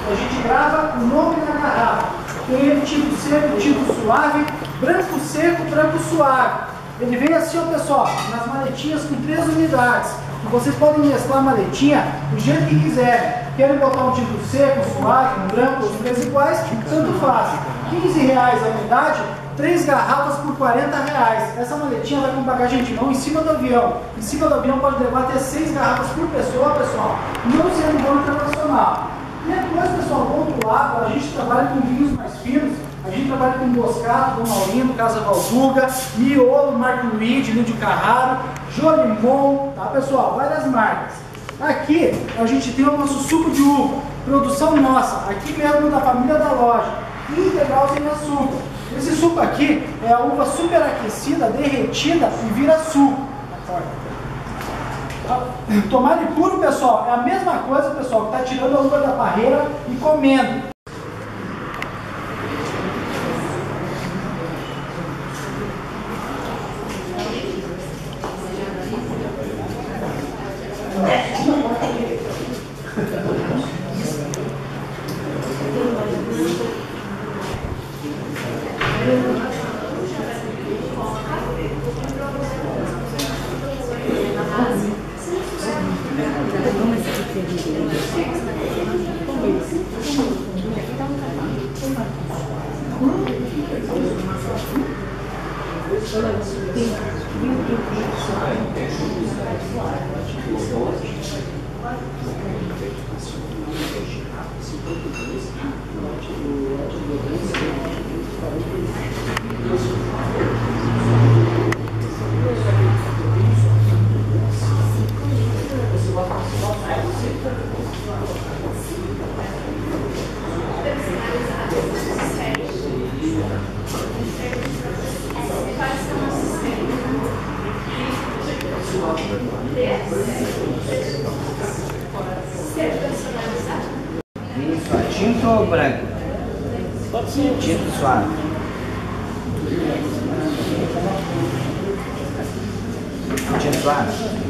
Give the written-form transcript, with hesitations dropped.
a gente grava o nome da garrafa. Tem tipo seco, tipo suave, branco seco, branco suave. Ele vem assim, ó, pessoal, nas maletinhas com 3 unidades. Vocês podem mesclar a maletinha do jeito que quiserem. Querem botar um tipo seco, suave, um branco, os 3 iguais, tanto faz. R$15 a unidade, 3 garrafas por R$40. Essa maletinha vai com bagagem de mão em cima do avião. Em cima do avião pode levar até 6 garrafas por pessoa, pessoal, não sendo voo internacional. E depois, pessoal, do outro lado, a gente trabalha com vinhos mais finos. A gente trabalha com Moscato, Dom Laurindo, Casa Valduga, Miolo, Marco Luigi, Nil de Carraro, Jolimon, tá, pessoal? Várias marcas. Aqui a gente tem o nosso suco de uva, produção nossa, aqui mesmo da família da loja, integral sem açúcar. Esse suco aqui é a uva superaquecida, derretida e vira suco. Tomar ele puro, pessoal, é a mesma coisa, pessoal, que está tirando a uva da parreira e comendo. Tinto ou branco? Tinto suave. Tinto suave.